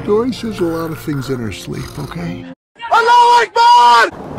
Dory says a lot of things in her sleep, okay? Allah Akbar!